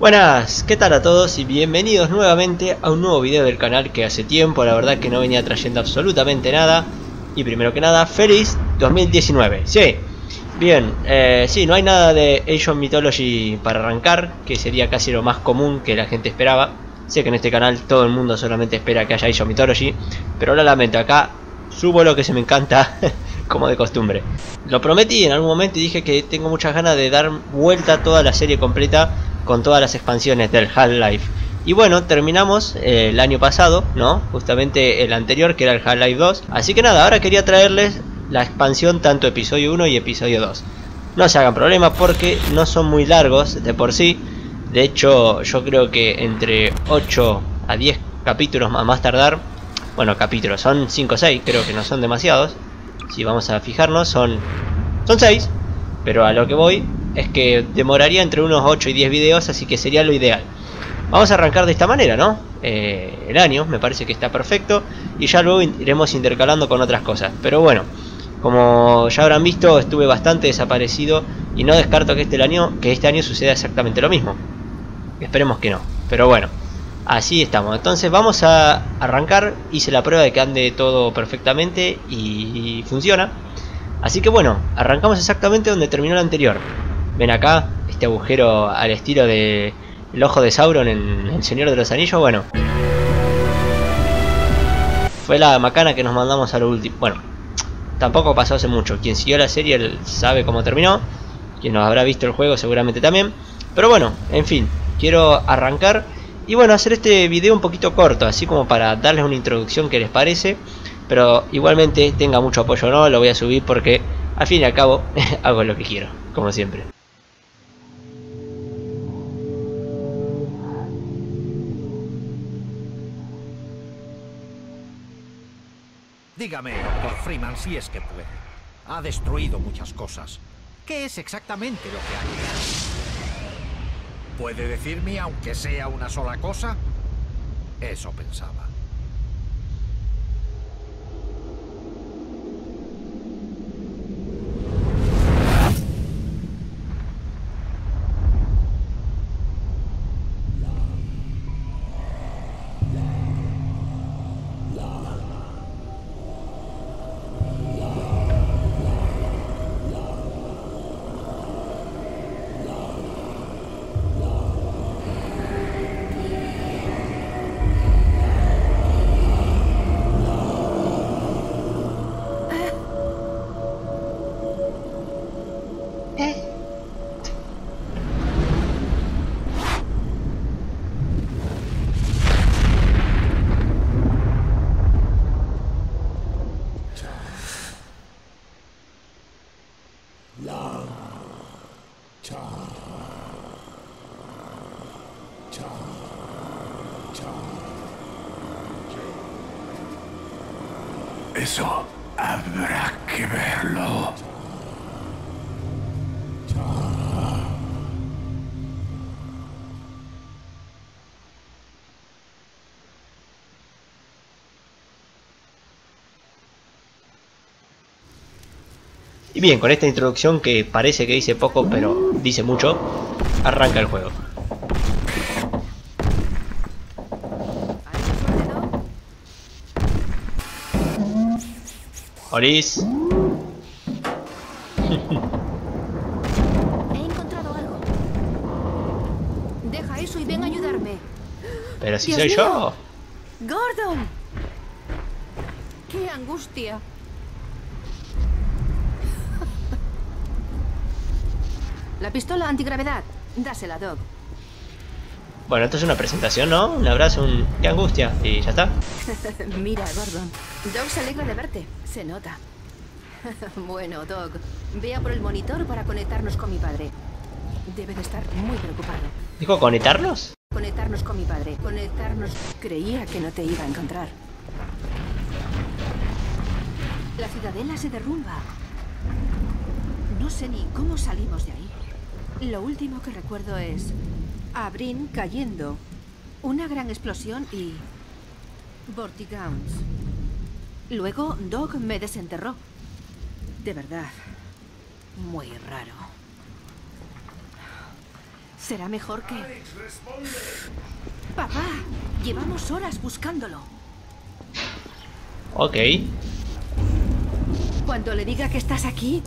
Buenas, ¿qué tal a todos? Y bienvenidos nuevamente a un nuevo video del canal que hace tiempo, la verdad que no venía trayendo absolutamente nada. Y primero que nada, feliz 2019. Sí, bien, sí, no hay nada de Age of Mythology para arrancar, que sería casi lo más común que la gente esperaba. Sé que en este canal todo el mundo solamente espera que haya Age of Mythology, pero lo lamento, acá subo lo que se me encanta, como de costumbre. Lo prometí en algún momento y dije que tengo muchas ganas de dar vuelta a toda la serie completa con todas las expansiones del Half-Life. Y bueno, terminamos el año pasado, ¿no? Justamente el anterior, que era el Half-Life 2. Así que nada, ahora quería traerles la expansión tanto episodio 1 y episodio 2. No se hagan problemas porque no son muy largos de por sí. De hecho, yo creo que entre 8 a 10 capítulos a más tardar. Bueno, capítulos, son 5 o 6, creo que no son demasiados. Si vamos a fijarnos, son 6. Pero a lo que voy es que demoraría entre unos 8 y 10 videos, así que sería lo ideal. Vamos a arrancar de esta manera, ¿no? El año me parece que está perfecto y ya luego iremos intercalando con otras cosas. Pero bueno, como ya habrán visto, estuve bastante desaparecido y no descarto que este año suceda exactamente lo mismo. Esperemos que no, pero bueno, así estamos. Entonces vamos a arrancar. Hice la prueba de que ande todo perfectamente y funciona. Así que bueno, arrancamos exactamente donde terminó el anterior. Ven acá, este agujero al estilo de el ojo de Sauron en El Señor de los Anillos. Bueno, fue la macana que nos mandamos a lo último. Bueno, tampoco pasó hace mucho. Quien siguió la serie sabe cómo terminó. Quien nos habrá visto el juego seguramente también. Pero bueno, en fin, quiero arrancar y bueno, hacer este video un poquito corto, así como para darles una introducción que les parece. Pero igualmente tenga mucho apoyo o no, lo voy a subir porque al fin y al cabo hago lo que quiero, como siempre. Dígame, Dr. Freeman, si es que puede. Ha destruido muchas cosas. ¿Qué es exactamente lo que ha hecho? ¿Puede decirme, aunque sea una sola cosa? Eso pensaba. Eso habrá que verlo. Y bien, con esta introducción que parece que dice poco pero dice mucho, arranca el juego. Olis. He encontrado algo. Deja eso y ven a ayudarme. Pero si Dios soy mío. yo. ¡Gordon! ¡Qué angustia! La pistola antigravedad. Dásela, Doc. Bueno, esto es una presentación, ¿no? Un abrazo, qué angustia. Y ya está. Mira, Gordon. Doc se alegra de verte. Se nota. Bueno, Doc, ve a por el monitor para conectarnos con mi padre. Debe de estar muy preocupado. ¿Dijo conectarnos? Conectarnos con mi padre. Conectarnos. Creía que no te iba a encontrar. La ciudadela se derrumba. No sé ni cómo salimos de ahí. Lo último que recuerdo es a Brin cayendo, una gran explosión y Vortigauns. Luego Doc me desenterró. De verdad, muy raro. Será mejor que... Papá, llevamos horas buscándolo. Ok. Cuando le diga que estás aquí...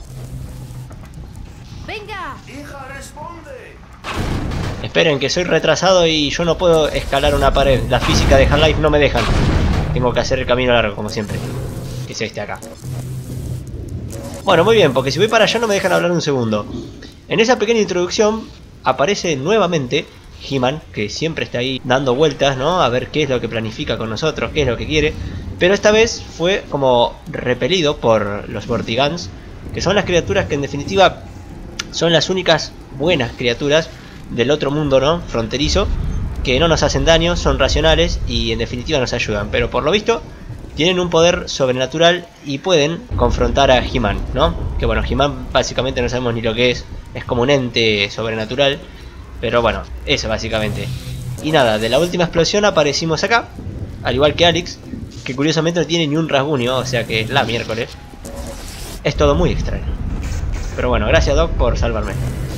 ¡Venga! Hija, responde. Esperen, que soy retrasado y yo no puedo escalar una pared. La física de Half-Life no me dejan. Tengo que hacer el camino largo, como siempre. Que es este acá. Bueno, muy bien, porque si voy para allá no me dejan hablar un segundo. En esa pequeña introducción aparece nuevamente He-Man, que siempre está ahí dando vueltas, ¿no? A ver qué es lo que planifica con nosotros, qué es lo que quiere. Pero esta vez fue como repelido por los Vortigaunts, que son las criaturas que en definitiva son las únicas buenas criaturas del otro mundo, ¿no? Fronterizo, que no nos hacen daño, son racionales y en definitiva nos ayudan. Pero por lo visto tienen un poder sobrenatural y pueden confrontar a He-Man, ¿no? Que bueno, He-Man básicamente no sabemos ni lo que es como un ente sobrenatural. Pero bueno, eso básicamente. Y nada, de la última explosión aparecimos acá, al igual que Alex, que curiosamente no tiene ni un rasguño, o sea que es la miércoles. Es todo muy extraño. Pero bueno, gracias Doc por salvarme.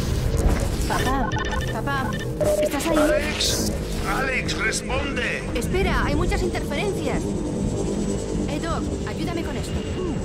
Papá, ¿estás ahí? Alex, responde. Espera, hay muchas interferencias. Doc, ayúdame con esto.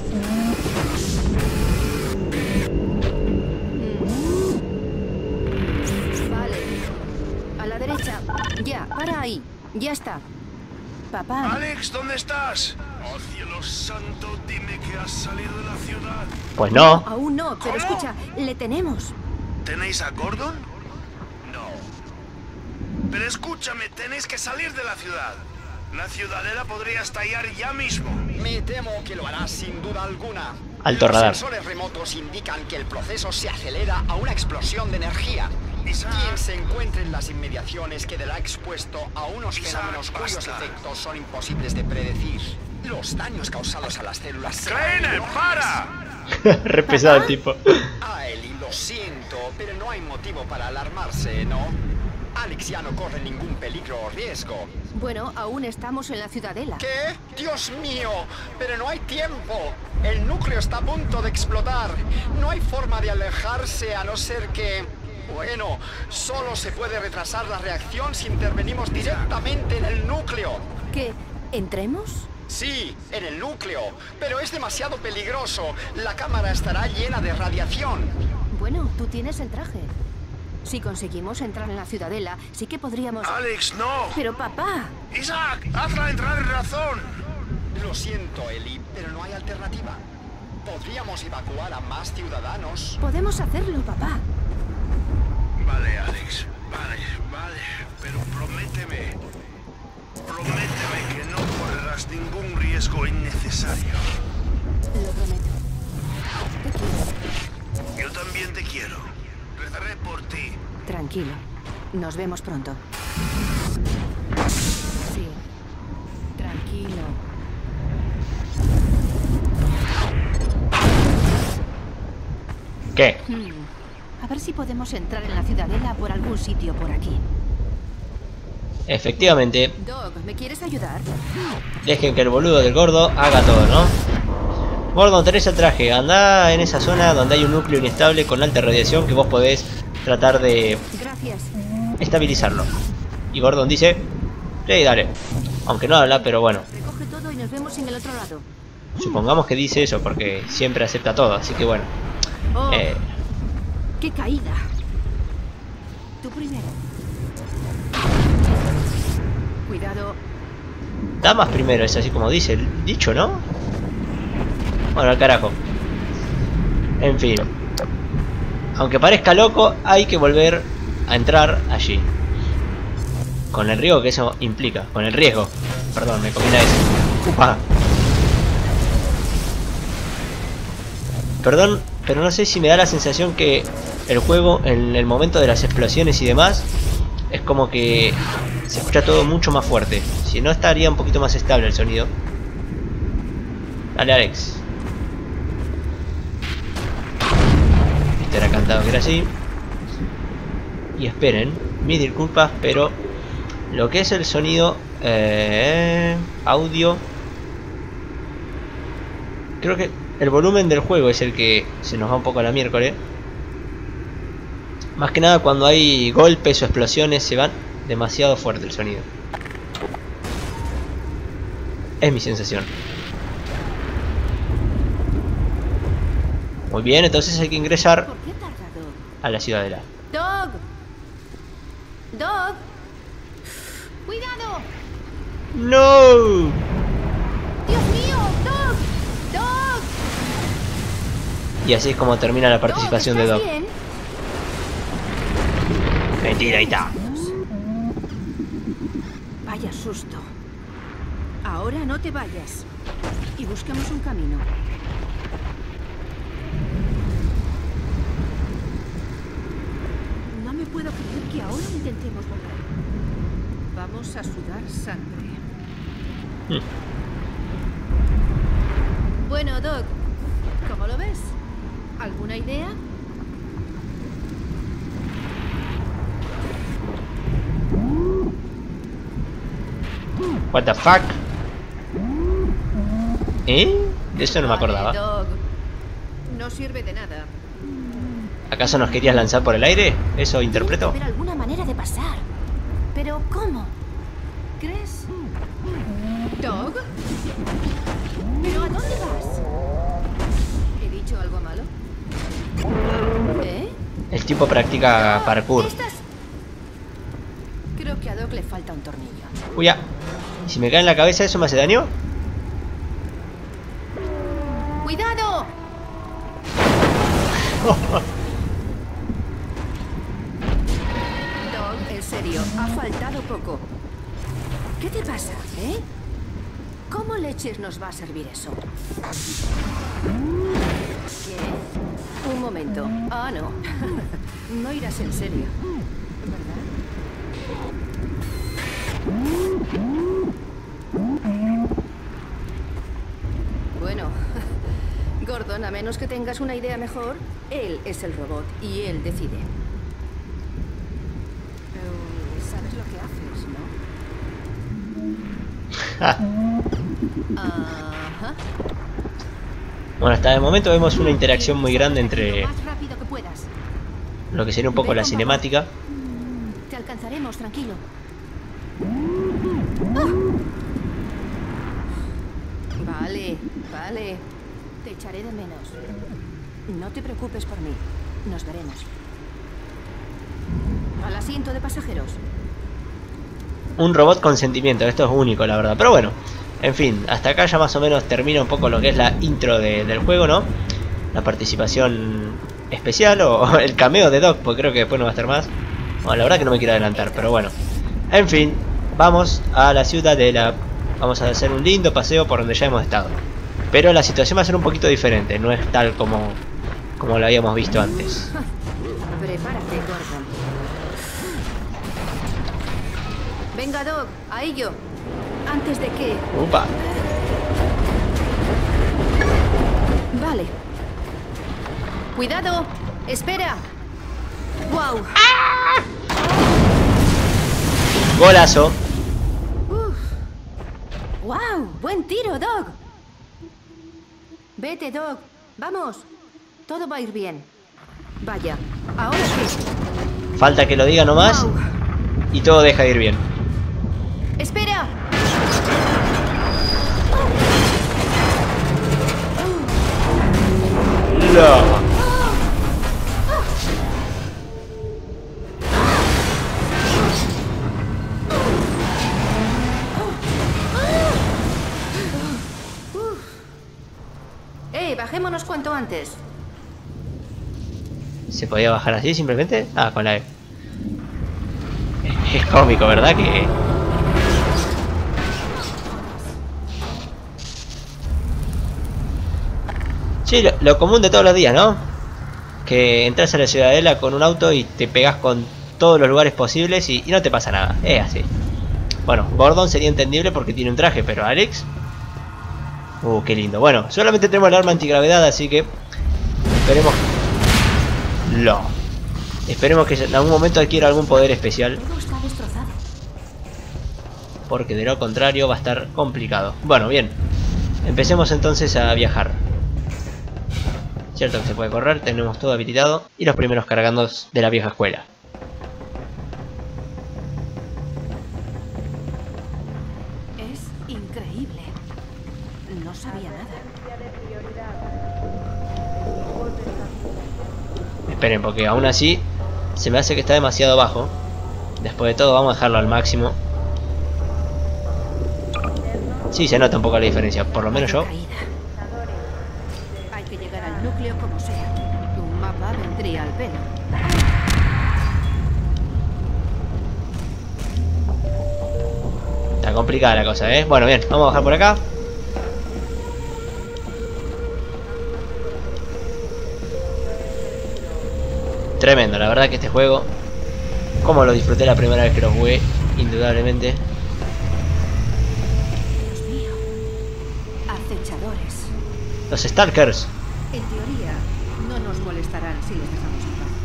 Vale. A la derecha. Ya, para ahí. Ya está. Papá. Alex, ¿dónde estás? Oh, cielo santo, dime que has salido de la ciudad. Pues no. Aún no, pero ¿Cómo? escucha, le tenemos. ¿Tenéis a Gordon? No. Pero escúchame, tenéis que salir de la ciudad. La ciudadela podría estallar ya mismo. Me temo que lo hará sin duda alguna. Alto Los radar. sensores remotos indican que el proceso se acelera a una explosión de energía. Isaac. Quien se encuentre en las inmediaciones quedará expuesto a unos Isaac, fenómenos cuyos basta. efectos son imposibles de predecir. Los daños causados a las células serán ¡Kleiner, enormes. para! Re pesado el tipo. Ah, Eli, lo siento, pero no hay motivo para alarmarse, ¿no? Alex ya no corre ningún peligro o riesgo. Bueno, aún estamos en la ciudadela. ¿Qué? ¡Dios mío! Pero no hay tiempo. El núcleo está a punto de explotar. No hay forma de alejarse a no ser que... Bueno, solo se puede retrasar la reacción si intervenimos directamente en el núcleo. ¿Qué? ¿Entremos? Sí, en el núcleo. Pero es demasiado peligroso. La cámara estará llena de radiación. Bueno, tú tienes el traje. Si conseguimos entrar en la ciudadela, sí que podríamos... Alex, no. Pero papá... Isaac, hazla entrar en razón. Lo siento, Eli, pero no hay alternativa. Podríamos evacuar a más ciudadanos. Podemos hacerlo, papá. Vale, Alex. Vale. Pero prométeme que no correrás ningún riesgo innecesario. Lo prometo. Te quiero. Yo también te quiero. Rezaré por ti. Tranquilo. Nos vemos pronto. Sí. Tranquilo. ¿Qué? A ver si podemos entrar en la ciudadela por algún sitio por aquí. Efectivamente, Doc, ¿me quieres ayudar? dejen que el boludo del gordo haga todo, ¿no? Gordon, tenés el traje, anda en esa zona donde hay un núcleo inestable con alta radiación que vos podés tratar de Gracias. estabilizarlo. Y Gordon dice, sí, dale. Aunque no habla, pero bueno, Recoge todo y nos vemos en el otro lado. supongamos que dice eso porque siempre acepta todo, así que bueno. Oh, ¡qué caída! Tú primero. Cuidado. Damas primero, es así como dice el dicho, ¿no? Bueno, al carajo. En fin. Aunque parezca loco, hay que volver a entrar allí. Con el riesgo que eso implica. Con el riesgo. Perdón, me combina eso. Upa. Perdón, pero no sé si me da la sensación que el juego, en el momento de las explosiones y demás, es como que se escucha todo mucho más fuerte. Si no, estaría un poquito más estable el sonido. Dale, Alex. Este era cantado que era así. Y esperen, mis disculpas, pero lo que es el sonido, audio, creo que el volumen del juego es el que se nos va un poco a la miércoles. Más que nada cuando hay golpes o explosiones se van demasiado fuerte el sonido. Es mi sensación. Muy bien, entonces hay que ingresar ¿Por qué tarda Dog? a la ciudadela. ¡Dog! ¡Dog! ¡Cuidado! ¡No! ¡Dios mío! ¡Dog! ¡Dog! Y así es como termina la participación de ¿estás Dog. bien? Mentira, ahí está. Vaya susto. Ahora no te vayas. Y busquemos un camino. No me puedo creer que ahora intentemos volver. Vamos a sudar sangre. Bueno, Doc, ¿cómo lo ves? ¿Alguna idea? What the fuck? ¿Eh? De eso no me acordaba. Vale, Doc. No sirve de nada. ¿Acaso nos querías lanzar por el aire? ¿Eso interpreto? Tiene que haber alguna manera de pasar. Pero ¿cómo? ¿Crees? ¿Dog? ¿Pero a dónde vas? ¿He dicho algo malo? ¿Eh? El tipo practica parkour. ¿Estás? Creo que a Doc le falta un tornillo. Uy, ya. ¿Y si me cae en la cabeza eso me hace daño? ¡Cuidado! Dog, en serio, ha faltado poco. ¿Qué te pasa, eh? ¿Cómo leches nos va a servir eso? ¿Qué? Un momento. Ah, no. No irás en serio, ¿verdad? Bueno, Gordon, a menos que tengas una idea mejor, él es el robot y él decide. Pero sabes lo que haces, ¿no? Ajá. Bueno, hasta el momento vemos una interacción muy grande entre Lo más rápido que puedas. lo que sería un poco la cinemática. Te alcanzaremos, tranquilo. Vale, vale. Te echaré de menos. No te preocupes por mí. Nos veremos. Al asiento de pasajeros. Un robot con sentimiento, esto es único la verdad. Pero bueno, en fin, hasta acá ya más o menos termina un poco lo que es la intro del juego, ¿no? La participación especial o el cameo de Doc, porque creo que después no va a estar más. Bueno, la verdad que no me quiero adelantar, pero bueno. En fin, vamos a la ciudadela. Vamos a hacer un lindo paseo por donde ya hemos estado. Pero la situación va a ser un poquito diferente, no es tal como lo habíamos visto antes. Prepárate, Gordon. Venga, Doc, a ello. Antes de que... Upa. Vale. Cuidado. Espera. Wow. Golazo. Wow. Buen tiro, Doc. Vete, Doc. Vamos. Todo va a ir bien. Vaya. Ahora sí. Falta que lo diga nomás Wow. y todo deja de ir bien. Espera. No. Bajémonos cuanto antes. ¿Se podía bajar así simplemente? Ah, con la E. Es cómico, ¿verdad? Que... Sí, lo común de todos los días, ¿no? Que entras a la ciudadela con un auto y te pegas con todos los lugares posibles y no te pasa nada. Es así. Bueno, Gordon sería entendible porque tiene un traje, pero Alex... qué lindo. Bueno, solamente tenemos el arma antigravedad, así que... Esperemos... Esperemos que en algún momento adquiera algún poder especial. Todo está destrozado. Porque de lo contrario va a estar complicado. Bueno, bien. Empecemos entonces a viajar. Cierto que se puede correr, tenemos todo habilitado. Y los primeros cargandos de la vieja escuela. Es increíble. No sabía nada. Esperen, porque aún así se me hace que está demasiado bajo. Después de todo vamos a dejarlo al máximo. Sí, se nota un poco la diferencia, por lo menos yo. Hay que llegar al núcleo como sea. Un mapa vendría al pelo. Está complicada la cosa, ¿eh? Bueno, bien, vamos a bajar por acá. Tremendo, la verdad que este juego, como lo disfruté la primera vez que lo jugué, indudablemente. Dios mío. Acechadores. Los Stalkers. En teoría, no nos molestarán si les dejamos en paz.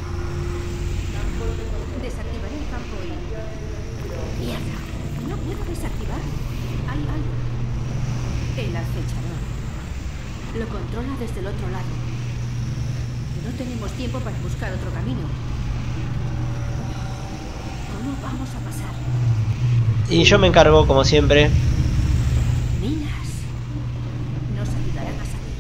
Desactivaré el campo y... ¡Mierda! No puedo desactivar. Hay algo. El acechador. Lo controla desde el otro lado. No tenemos tiempo para buscar otro camino. ¿Cómo vamos a pasar? Y yo me encargo, como siempre. Minas. Nos ayudarán a salir.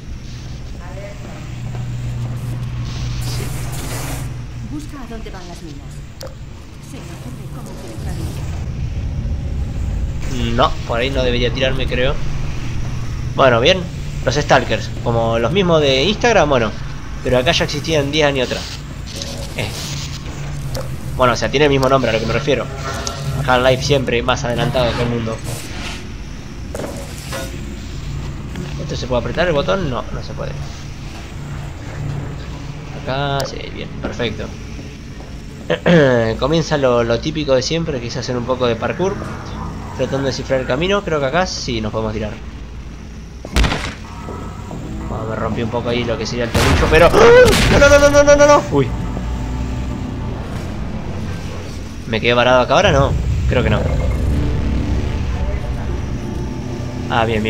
Busca a dónde van las minas. Se me ocurre cómo filtrar. No, por ahí no debería tirarme, creo. Bueno, bien. Los Stalkers, como los mismos de Instagram, bueno. Pero acá ya existían 10 años atrás. Bueno, o sea, tiene el mismo nombre a lo que me refiero. Half-Life siempre más adelantado que el mundo. ¿Esto se puede apretar el botón? No, no se puede. Acá, sí, bien, perfecto. Comienza lo típico de siempre, que es hacer un poco de parkour. Tratando de descifrar el camino. Creo que acá sí nos podemos tirar. Me rompí un poco ahí lo que sería el tornillo, pero... ¡No! Uy. ¿Me quedé varado acá ahora? No. Creo que no. Ah, bien.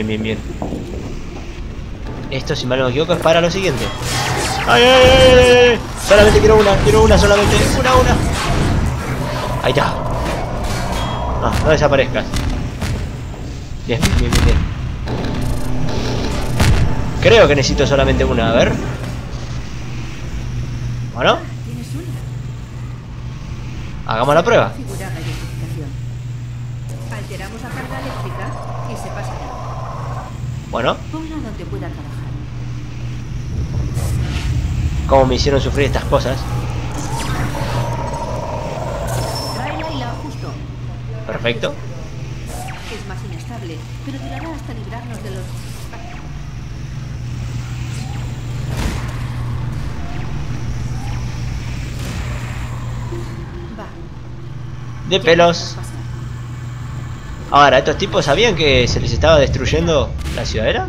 Esto, si mal no me equivoco, es para lo siguiente. ¡Ay! Solamente quiero una solamente. Una. Ahí está. No desaparezcas. Bien. Creo que necesito solamente una, a ver. Bueno. ¿Tienes una? Hagamos la prueba. Configurar la identificación. Alteramos la carga eléctrica y se pasa de lado. Bueno. Ponla donde pueda trabajar. Cómo me hicieron sufrir estas cosas. Tráela y la ajusto. Perfecto. Es más inestable, pero durará hasta librarnos de los... Va. De pelos. Ahora, ¿estos tipos sabían que se les estaba destruyendo la ciudadela?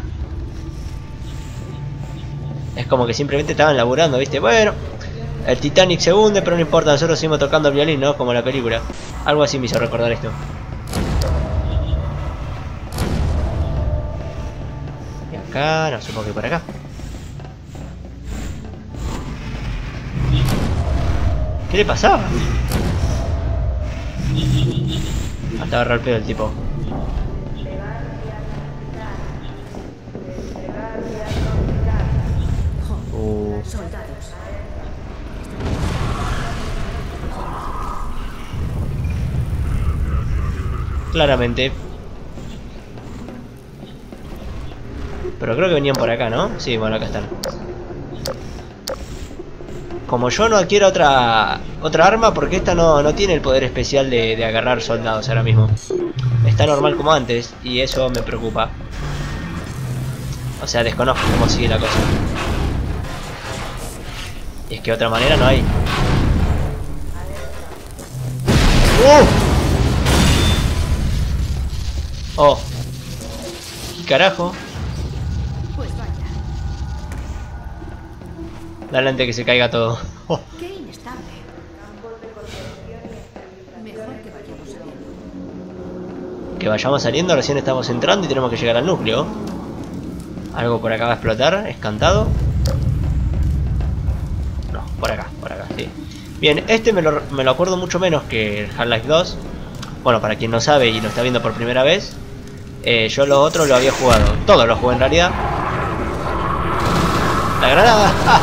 Es como que simplemente estaban laburando, ¿viste? Bueno, el Titanic se hunde, pero no importa, nosotros seguimos tocando el violín, ¿no? Como en la película. Algo así me hizo recordar esto. Y acá, no, supongo que por acá. ¿Qué le pasaba? Hasta agarrar el pedo el tipo. Soldados. Claramente. Pero creo que venían por acá, ¿no? Sí, bueno, acá están. Como yo no adquiero otra arma, porque esta no tiene el poder especial de agarrar soldados ahora mismo. Está normal como antes, y eso me preocupa. O sea, desconozco cómo sigue la cosa. Y es que otra manera no hay. ¡Oh! ¿Qué carajo? Pues vaya. Dale antes que se caiga todo. Oh. Qué inestable. Mejor que vayamos saliendo. Que vayamos saliendo, recién estamos entrando y tenemos que llegar al núcleo. Algo por acá va a explotar, es cantado. Por acá, sí. Bien, este me lo acuerdo mucho menos que el Half-Life 2. Bueno, para quien no sabe y lo está viendo por primera vez, yo lo otro lo había jugado. Todo lo jugué en realidad. ¡La granada! ¡Ah!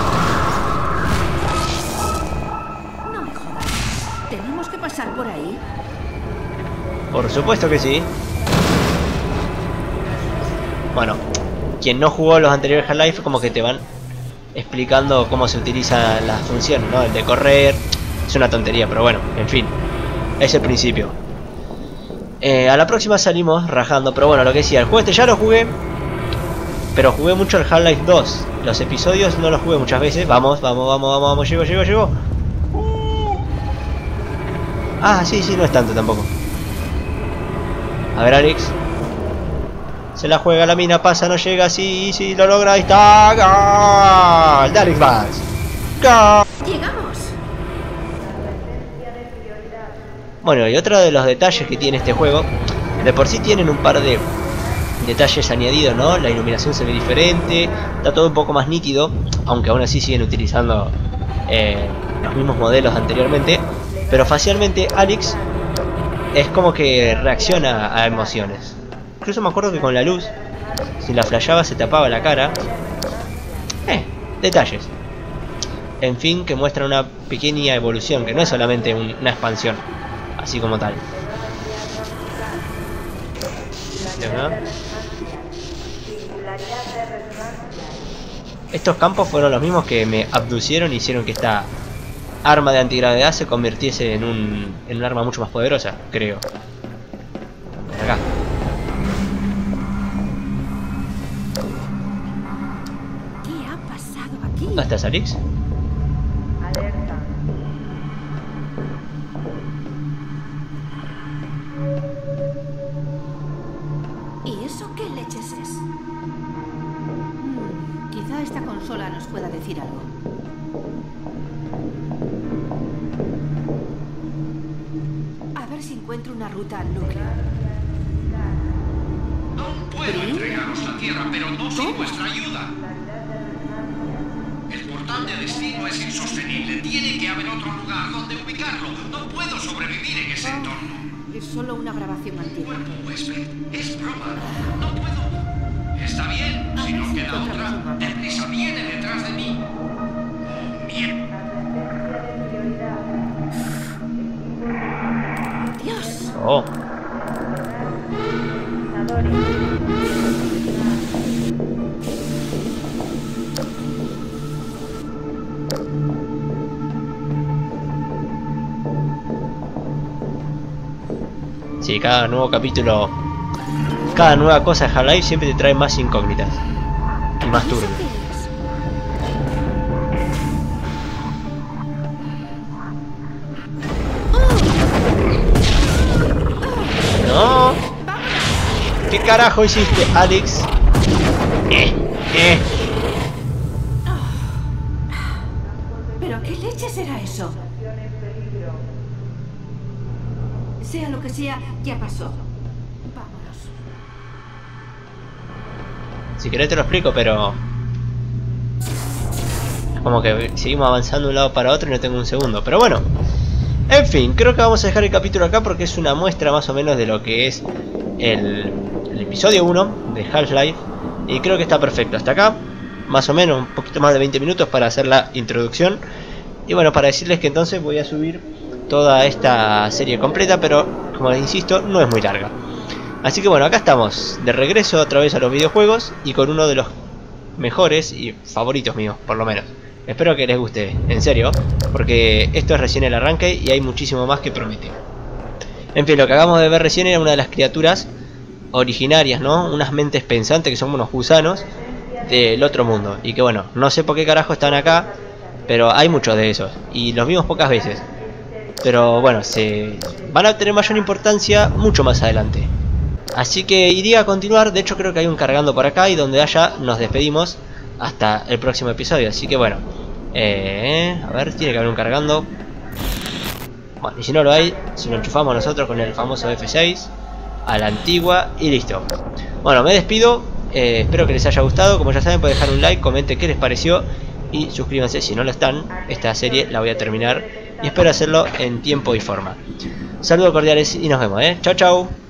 No me jodas. ¿Tenemos que pasar por ahí? Por supuesto que sí. Bueno, quien no jugó los anteriores Half-Life como que te van explicando cómo se utilizan las funciones, ¿no? El de correr es una tontería, pero bueno, en fin, es el principio. A la próxima salimos rajando, pero bueno, lo que decía, el juego este ya lo jugué, pero jugué mucho el Half-Life 2. Los episodios no los jugué muchas veces. Vamos, llego. Ah, sí, no es tanto tampoco. A ver, Alex. Se la juega la mina, pasa, no llega, sí, lo logra, ahí está. ¡Gol! ¡De Alex Vaz! ¡Gol! ¡Llegamos! Bueno, y otro de los detalles que tiene este juego, de por sí tienen un par de detalles añadidos, ¿no? La iluminación se ve diferente, está todo un poco más nítido, aunque aún así siguen utilizando los mismos modelos anteriormente, pero facialmente Alex es como que reacciona a emociones. Incluso me acuerdo que con la luz, si la flasheaba se tapaba la cara. Detalles. En fin, que muestra una pequeña evolución, que no es solamente una expansión, así como tal. Estos campos fueron los mismos que me abducieron y hicieron que esta arma de antigravedad se convirtiese en un arma mucho más poderosa, creo. Acá. ¿Qué ha pasado aquí? ¿Dónde estás, Alex? Alerta. ¿Y eso qué leches es? Quizá esta consola nos pueda decir algo. A ver si encuentro una ruta al núcleo. Aún puedo entregaros la Tierra, pero no sin vuestra ayuda. El portal de destino es insostenible. Tiene que haber otro lugar donde ubicarlo. No puedo sobrevivir en ese entorno. Es solo una grabación antigua. Cuerpo huésped, es broma. No puedo. Está bien, si no queda otra. Deprisa, viene detrás de mí. Oh, mierda. ¡Dios! Oh. Sí, cada nuevo capítulo, cada nueva cosa de Half-Life siempre te trae más incógnitas y más turbio. ¿Qué es? No. ¿Qué carajo hiciste, Alex? ¿Pero qué leche será eso? Sea lo que sea, ya pasó. Vámonos. Si querés te lo explico, pero como que seguimos avanzando de un lado para otro y no tengo un segundo. Pero bueno, en fin, creo que vamos a dejar el capítulo acá porque es una muestra más o menos de lo que es el episodio 1 de Half-Life. Y creo que está perfecto hasta acá. Más o menos un poquito más de 20 minutos para hacer la introducción. Y bueno, para decirles que entonces voy a subir toda esta serie completa, pero como les insisto, no es muy larga. Así que bueno, acá estamos de regreso otra vez a los videojuegos y con uno de los mejores y favoritos míos, por lo menos. Espero que les guste, en serio, porque esto es recién el arranque y hay muchísimo más que promete. En fin, lo que acabamos de ver recién era una de las criaturas originarias, ¿no? Unas mentes pensantes que son unos gusanos del otro mundo. Y que bueno, no sé por qué carajo están acá, pero hay muchos de esos y los vimos pocas veces. Pero bueno, se van a tener mayor importancia mucho más adelante. Así que iría a continuar. De hecho creo que hay un cargando por acá y donde haya nos despedimos hasta el próximo episodio. Así que bueno, a ver, tiene que haber un cargando. Bueno, y si no lo hay, si lo enchufamos nosotros con el famoso F6 a la antigua y listo. Bueno, me despido. Espero que les haya gustado. Como ya saben, pueden dejar un like, comenten qué les pareció. y suscríbanse si no lo están. Esta serie la voy a terminar y espero hacerlo en tiempo y forma. Saludos cordiales y nos vemos, chau chau.